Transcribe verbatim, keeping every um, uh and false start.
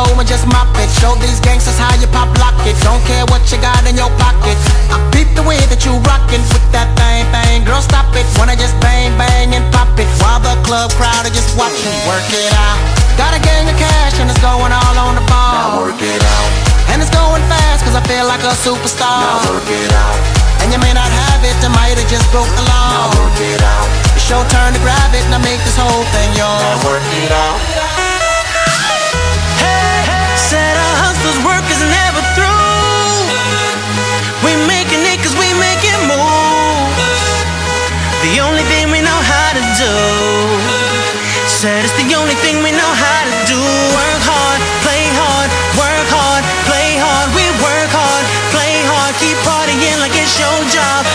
flow and just mop it. Show these gangsters how you pop lock it. Don't care what you got in your pocket. I peep the way that you rockin' with that thing, thing. Girl, stop it. Wanna just bang, bang and pop it while the club crowd are just watching. Work it out. Got a gang of cash and it's going all on the ball. Now work it out. And it's going fast cause I feel like a superstar. Now work it out. And you may not have it, I might have just broke the law. Now work it out. It's your turn to grab it and I make this whole thing yours. Now work it out. Hey, hey. Said our hustler's work is never through. We making it cause we make it move. The only thing we know how to do. Said it's the only thing we know how to do. Work hard, play hard, work hard, play hard. We work hard, play hard, keep partying like it's your job.